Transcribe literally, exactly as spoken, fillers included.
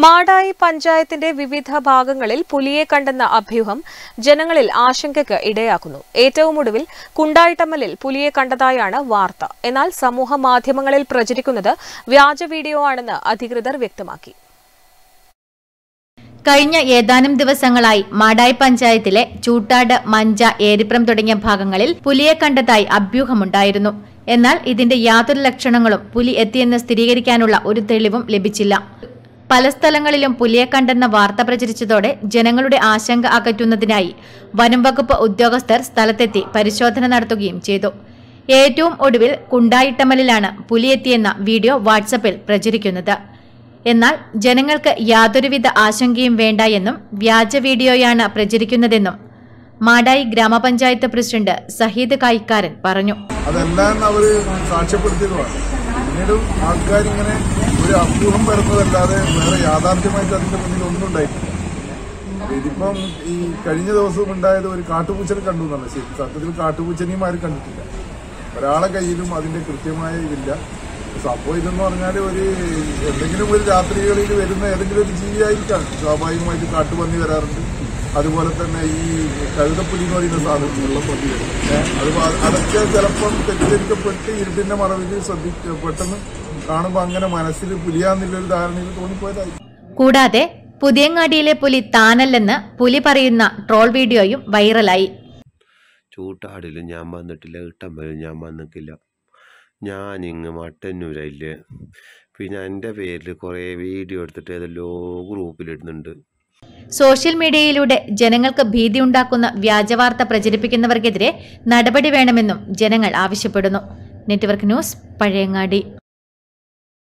മാടായി പഞ്ചായത്തിന്റെ വിവിധ ഭാഗങ്ങളിൽ പുലിയെ കണ്ടെന്ന അഭ്യൂഹം ജനങ്ങളിൽ ആശങ്കയ്ക്ക് ഇടയാക്കുന്നു. ഏറ്റവും ഒടുവിൽ കുണ്ടായിട്ടമ്മലിൽ പുലിയെ കണ്ടതായാണ് വാർത്ത. എന്നാൽ സമൂഹ മാധ്യമങ്ങളിൽ പ്രചരിക്കുന്നത് വ്യാജ വീഡിയോ ആണെന്ന് അധികൃതർ വ്യക്തമാക്കി. കഴിഞ്ഞ ഏതാനും ദിവസങ്ങളായി മാടായി പഞ്ചായത്തിലെ ചൂട്ടാട്, മഞ്ച, ഏരിപ്രം തുടങ്ങിയ ഭാഗങ്ങളിൽ പുലിയെ കണ്ടതായി അഭ്യൂഹമുണ്ടായിരുന്നു. എന്നാൽ ഇതിന്റെ യാതൊരു ലക്ഷണങ്ങളും പുലി എത്തിയെന്ന് സ്ഥിരീകരിക്കാനുള്ള ഒരു തെളിവും ലഭിച്ചില്ല. പല സ്ഥലങ്ങളിലും പുലിയെ കണ്ടെന്ന വാർത്ത പ്രചരിച്ചതോടെ ജനങ്ങളുടെ ആശങ്ക അകറ്റുന്നതിനായി വനംവകുപ്പ് ഉദ്യോഗസ്ഥർ സ്ഥലത്തെത്തി പരിശോധന നടത്തുകയും ചെയ്തു. ഏറ്റവും ഒടുവിൽ കുണ്ടായിട്ടമ്മലിലാണ് പുലിയെത്തിയെന്ന വീഡിയോ വാട്സപ്പിൽ പ്രചരിക്കുന്നത്. എന്നാൽ ജനങ്ങൾക്ക് യാതൊരുവിധ ആശങ്കയും വേണ്ട എന്നും വ്യാജ വീഡിയോയാണ് പ്രചരിക്കുന്നതെന്നും മാടായി ഗ്രാമപഞ്ചായത്ത് പ്രസിഡന്റ് സഹീദ് കായിക്കാരൻ പറഞ്ഞു. അതെല്ലാം അവർ സാക്ഷ്യപ്പെടുത്തിയതുമാണ്. പിന്നീട് ആൾക്കാരിങ്ങനെ ഒരു അഭ്യൂഹം വരുന്നതല്ലാതെ വേറെ യാഥാർത്ഥ്യമായിട്ട് അതിന്റെ മുന്നിൽ ഒന്നും ഉണ്ടായിട്ടില്ല. ഇതിപ്പം ഈ കഴിഞ്ഞ ദിവസവും ഉണ്ടായത് ഒരു കാട്ടുപൂച്ചനെ കണ്ടു എന്നല്ല. ശരി, സത്യത്തിൽ കാട്ടുപൂച്ചനെയും ആരും കണ്ടിട്ടില്ല. ഒരാളെ കയ്യിലും അതിന്റെ കൃത്യമായ ഇതില്ല. സംഭവം ഇതെന്ന് പറഞ്ഞാൽ ഒരു എന്തെങ്കിലും ഒരു രാത്രികളിൽ വരുന്ന ഏതെങ്കിലും ഒരു ജീവിയായിരിക്കാം. സ്വാഭാവികമായിട്ട് കാട്ടുപന്നി വരാറുണ്ട്. അതുപോലെ തന്നെ ഈ കഴുതപ്പുലി എന്ന് പറയുന്ന സാധനം വെള്ളപ്പൊലി വരും. അത് അതൊക്കെ ചിലപ്പം തെറ്റിദ്ധരിക്കപ്പെട്ട് ഇരുട്ടിന്റെ മറവിൽ ശ്രദ്ധിക്ക പെട്ടെന്ന് കാണുമ്പോൾ അങ്ങനെ മനസ്സിൽ പുലിയാന്നുള്ളൊരു ധാരണയിൽ തോന്നിപ്പോയതായി. കൂടാതെ പുതിയങ്ങാടിയിലെ പുലി താനല്ലെന്ന് പുലി പറയുന്ന ട്രോൾ വീഡിയോയും വൈറലായി. ചൂട്ടാടിലും ഞാൻ വന്നിട്ടില്ല, ഇട്ടമ്പലും ഞാൻ വന്നിട്ടില്ല, ഞാനിങ്ങ് മട്ടന്നൂരയില്ലേ. പിന്നെ എൻ്റെ പേരിൽ കുറേ വീഡിയോ എടുത്തിട്ട് ഏതെല്ലോ ഗ്രൂപ്പിലിടുന്നുണ്ട്. സോഷ്യൽ മീഡിയയിലൂടെ ജനങ്ങൾക്ക് ഭീതിയുണ്ടാക്കുന്ന വ്യാജവാർത്ത പ്രചരിപ്പിക്കുന്നവർക്കെതിരെ നടപടി വേണമെന്നും ജനങ്ങൾ ആവശ്യപ്പെടുന്നു. Network news, Pazhayangadi.